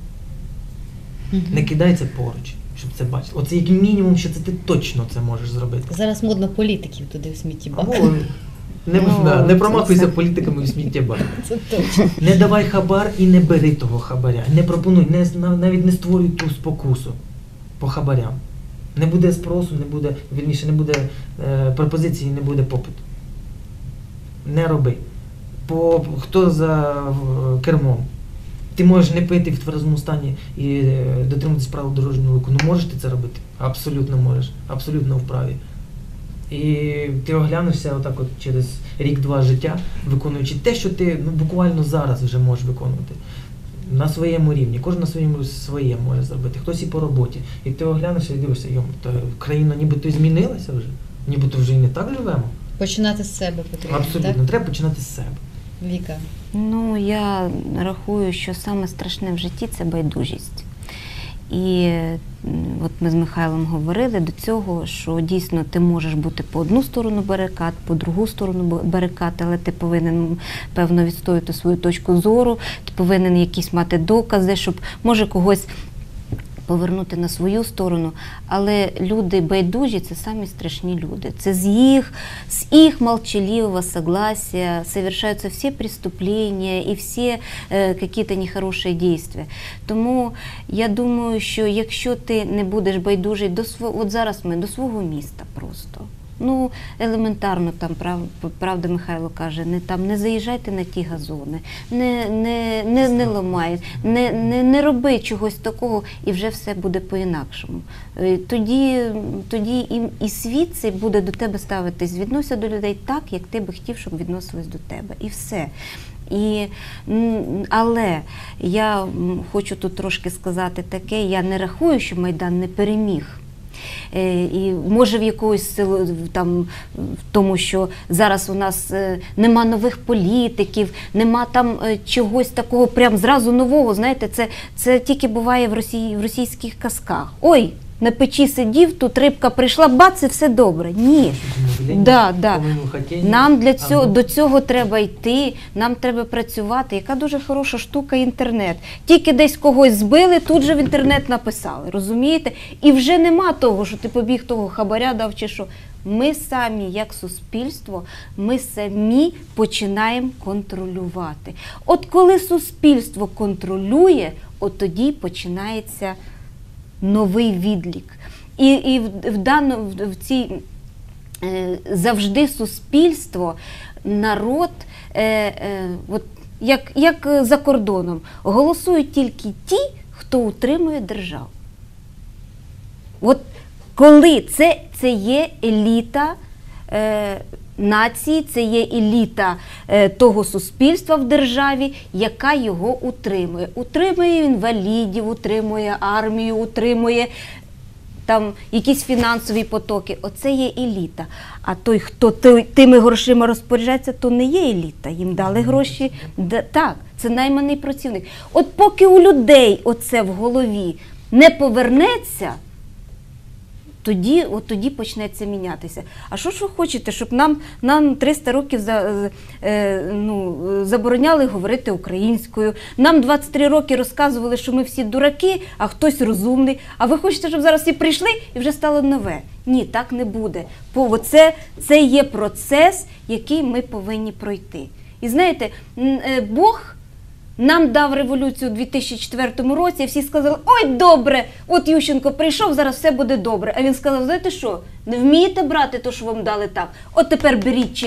Не кидай це поруч, щоб це бачити. Оце як мінімум, що це ти точно це можеш зробити. Зараз модно політиків туди в сміттєбак. Або не промахуйся політиками в сміттєбак. Це точно. Не давай хабар і не бери того хабаря. Не пропонуй, навіть не створюй ту спокусу по хабарям. Не буде спросу, не буде пропозиції, не буде попиту. Не роби. Хто за кермом? Ти можеш не пити в тверезому стані і дотримуватися правил дорожнього руху. Ну можеш ти це робити? Абсолютно можеш. Абсолютно вправі. І ти оглянешся отак от через рік-два життя, виконуючи те, що ти буквально зараз вже можеш виконувати. На своєму рівні. Кожен на своє може зробити. Хтось і по роботі. І ти оглянешся і дивишся, країна нібито змінилася вже. Нібито вже і не так живемо. Починати з себе потрібно, абсолютно. так? Треба починати з себе. Віка. Ну, я рахую, що саме страшне в житті – це байдужість. І от ми з Михайлом говорили до цього, що дійсно ти можеш бути по одну сторону барикад, по другу сторону барикад, але ти повинен, певно, відстояти свою точку зору, ти повинен якісь мати докази, щоб, може, когось повернути на свою сторону. Але люди байдужі – це самі страшні люди. Це с их молчаливого согласия совершаются все преступления и все какие-то нехорошие действия. Тому я думаю, що якщо ти не будеш байдужий от зараз ми до свого міста просто. Ну, елементарно, там, правда, Михайло каже, не заїжджайте на ті газони, не ламай, не роби чогось такого, і вже все буде по-інакшому. Тоді і світ цей буде до тебе ставитись, відноситься до людей так, як ти би хотів, щоб відносились до тебе. І все. Але я хочу тут трошки сказати таке, я не рахую, що Майдан не переміг. І може в якоїсь силу там в тому, що зараз у нас нема нових політиків, нема там чогось такого прям зразу нового, знаєте, це тільки буває в російських казках. Ой, на печі сидів, тут рибка прийшла, бац, і все добре. Ні. Нам до цього треба йти, нам треба працювати. Яка дуже хороша штука інтернет. Тільки десь когось збили, тут же в інтернет написали, розумієте? І вже нема того, що ти побіг того хабаря дав чи що. Ми самі, як суспільство, ми самі починаємо контролювати. От коли суспільство контролює, от тоді починається новий відлік. І в цій завжди суспільство, народ, от як за кордоном, голосують тільки ті, хто утримує державу. От коли це є еліта нації, це є еліта того суспільства в державі, яка його утримує. Утримує інвалідів, утримує армію, утримує там якісь фінансові потоки. Оце є еліта. А той, хто тими грошима розпоряджається, то не є еліта. Їм дали гроші. Так, це найманий працівник. От поки у людей оце в голові не повернеться, тоді почнеться мінятися. А що ж ви хочете, щоб нам 300 років забороняли говорити українською, нам 23 роки розказували, що ми всі дураки, а хтось розумний, а ви хочете, щоб зараз всі прийшли і вже стало нове? Ні, так не буде. Бо це є процес, який ми повинні пройти. І знаєте, Бог нам дав революцію у 2004 році, і всі сказали, ой, добре, от Ющенко прийшов, зараз все буде добре. А він сказав, знаєте що, не вмієте брати те, що вам дали так, от тепер беріть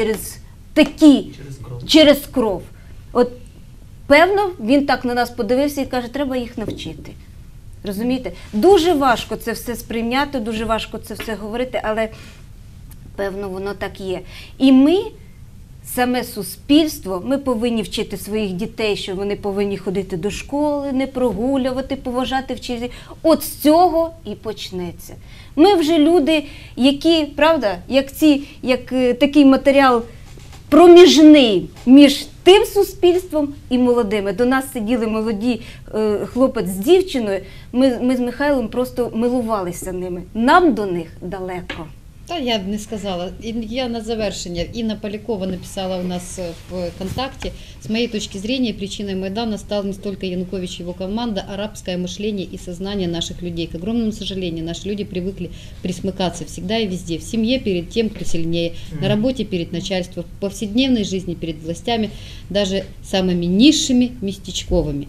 через кров. От, певно, він так на нас подивився і каже, треба їх навчити. Розумієте? Дуже важко це все сприйняти, дуже важко це все говорити, але, певно, воно так є. І ми, саме суспільство, ми повинні вчити своїх дітей, що вони повинні ходити до школи, не прогулювати, поважати вчителів. От з цього і почнеться. Ми вже люди, які, правда, як такий матеріал проміжний між тим суспільством і молодими. До нас сиділи молоді хлопець з дівчиною, ми з Михайлом просто милувалися ними. Нам до них далеко. Та я б не сказала. Я на завершення. Инна Полякова написала у нас в ВКонтакте: с моей точки зрения, причиной Майдана стал не столько Янукович и его команда, а арабское мышление и сознание наших людей. К огромному сожалению, наши люди привыкли присмыкаться всегда и везде. В семье перед тем, кто сильнее, на работе перед начальством, в повседневной жизни перед властями, даже самыми низшими, местечковыми.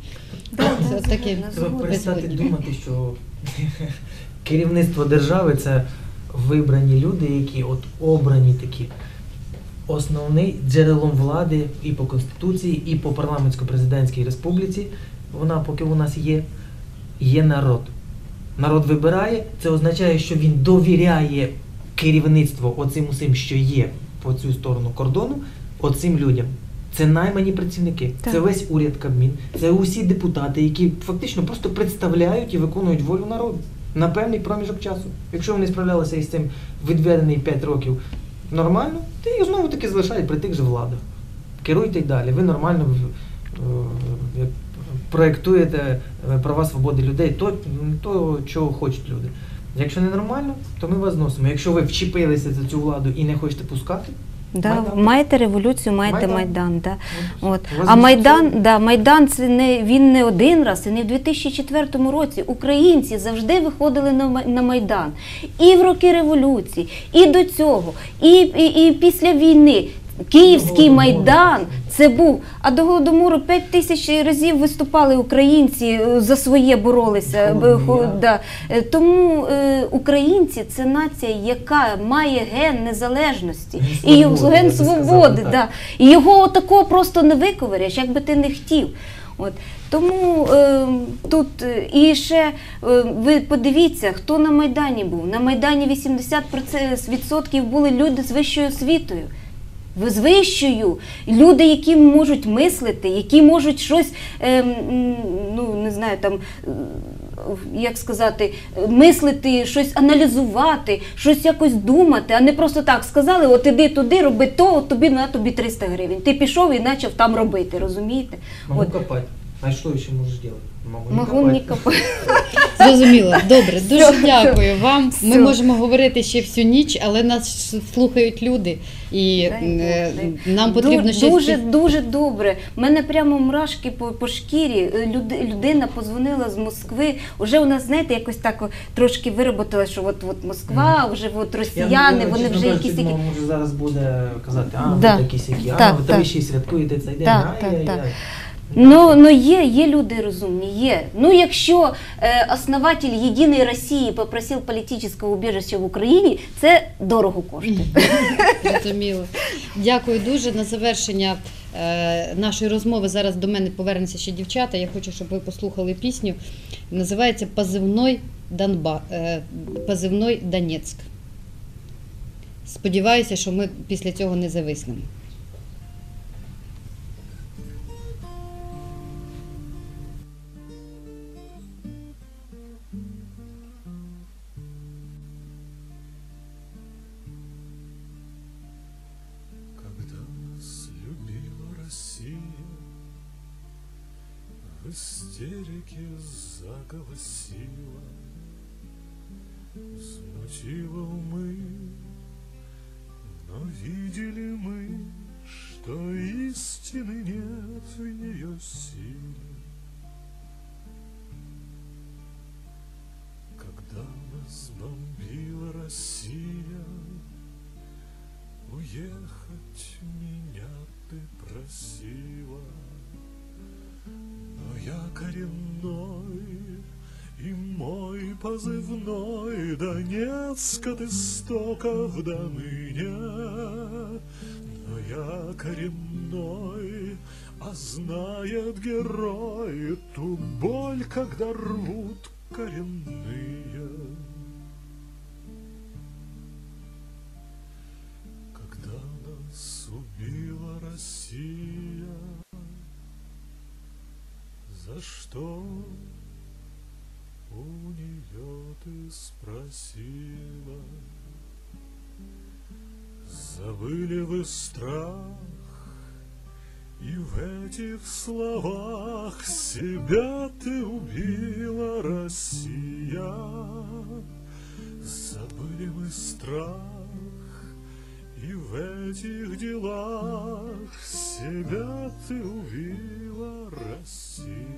Треба перестати думати, що керівництво держави – це вибрані люди, які от обрані такі. Основний джерелом влади і по Конституції, і по парламентсько-президентській республіці, вона поки у нас є народ. Народ вибирає, це означає, що він довіряє керівництво оцим усім, що є по цю сторону кордону, оцим людям. Це наймані працівники, це весь уряд Кабмін, це усі депутати, які фактично просто представляють і виконують волю народу на певний проміжок часу. Якщо вони справлялися із цим відведений 5 років нормально, то їх знову-таки залишають при тих же владах. Керуйте й далі. Ви нормально проєктуєте права, свободи людей, то, чого хочуть люди. Якщо не нормально, то ми вас зносимо. Якщо ви вчепилися за цю владу і не хочете пускати, да, маєте революцію, маєте Майдан. Да. От. А Майдан це він не один раз, і не в 2004 році. Українці завжди виходили на Майдан. І в роки революції, і до цього, і після війни. Київський Майдан це був, а до Голодомору 5 тисяч разів виступали українці, за своє боролися. Тому українці – це нація, яка має ген незалежності, і ген свободи. І його отако просто не виковиряєш, як би ти не хотів. От. Тому тут і ще ви подивіться, хто на Майдані був. На Майдані 80% були люди з вищою освітою. З вищою. Люди, які можуть мислити, які можуть щось, не знаю, там, як сказати, мислити, щось аналізувати, щось якось думати, а не просто так сказали, от іди туди, роби то, от тобі на тобі 300 гривень. Ти пішов і почав там робити, розумієте? Могу копати. А що ще можеш робити? Могу не копати. Зрозуміло. Добре, дуже дякую вам. Ми можемо говорити ще всю ніч, але нас слухають люди. І нам потрібно ще... Дуже добре. У мене прямо мурашки по шкірі. Людина позвонила з Москви. Уже у нас, знаєте, якось так трошки вироботила, що от Москва, вже от росіяни, вони вже якісь... Я може зараз буде казати, ви такі сякі, ви ви ще святкуєте цей день, Ну, є люди розумні, є. Ну, якщо основатель Єдиної Росії попросив політичного убіжища в Україні, це дорого коштує. Зрозуміло. Дякую дуже. На завершення нашої розмови зараз до мене повернуться ще дівчата. Я хочу, щоб ви послухали пісню. Називається «Позивной Донецьк». сподіваюся, що ми після цього не зависнемо. Когда нас любила Россия, в истерике заголосила, смутила умы, но видели мы, что истины нет в ее силе. Когда нас бомбила Россия, уехать меня ты просила, но я коренной, и мой позывной Донецк от истоков до ныне. Но я коренной, а знает герой ту боль, когда рвут коренные. Когда нас убила Россия, за что у нее ты спросила? Забыли вы страх, и в этих словах себя ты убила, Россия. Забыли мы страх, и в этих делах себя ты убила, Россия.